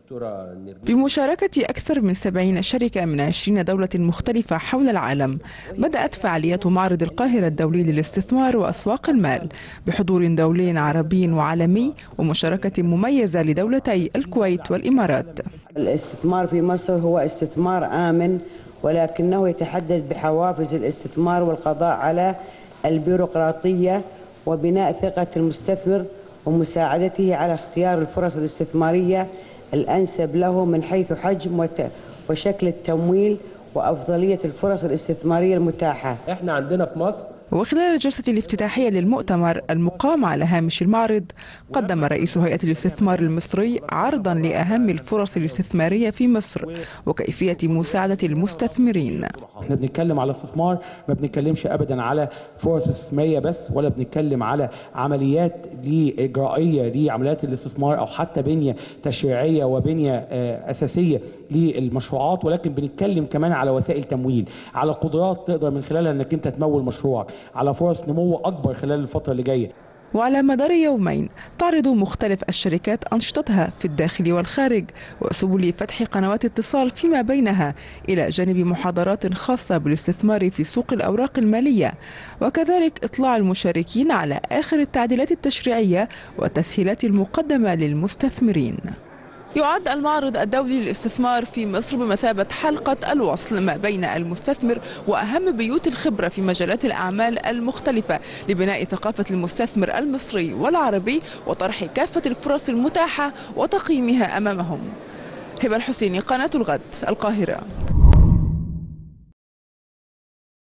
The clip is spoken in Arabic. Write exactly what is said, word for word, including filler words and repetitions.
دكتورة نرمين. بمشاركة أكثر من سبعين شركة من عشرين دولة مختلفة حول العالم، بدأت فعاليات معرض القاهرة الدولي للاستثمار وأسواق المال بحضور دولي عربي وعالمي ومشاركة مميزة لدولتي الكويت والإمارات. الاستثمار في مصر هو استثمار آمن، ولكنه يتحدث بحوافز الاستثمار والقضاء على البيروقراطية وبناء ثقة المستثمر ومساعدته على اختيار الفرص الاستثمارية الأنسب له من حيث حجم وشكل التمويل وأفضلية الفرص الاستثمارية المتاحة. احنا عندنا في مصر. وخلال الجلسة الافتتاحية للمؤتمر المقام على هامش المعرض، قدم رئيس هيئة الاستثمار المصري عرضا لأهم الفرص الاستثمارية في مصر وكيفية مساعدة المستثمرين. احنا بنتكلم على استثمار، ما بنتكلمش ابدا على فرص استثمارية بس، ولا بنتكلم على عمليات إجرائية لعمليات الاستثمار او حتى بنية تشريعية وبنية أساسية للمشروعات، ولكن بنتكلم كمان على وسائل تمويل، على قدرات تقدر من خلالها انك انت تمول مشروعك، على فرص نمو أكبر خلال الفترة اللي جاية. وعلى مدار يومين تعرض مختلف الشركات أنشطتها في الداخل والخارج وسبل فتح قنوات اتصال فيما بينها، إلى جانب محاضرات خاصة بالاستثمار في سوق الأوراق المالية، وكذلك إطلاع المشاركين على آخر التعديلات التشريعية والتسهيلات المقدمة للمستثمرين. يعد المعرض الدولي للاستثمار في مصر بمثابة حلقة الوصل ما بين المستثمر وأهم بيوت الخبرة في مجالات الأعمال المختلفة لبناء ثقافة المستثمر المصري والعربي وطرح كافة الفرص المتاحة وتقييمها أمامهم. هبة الحسيني، قناة الغد، القاهرة.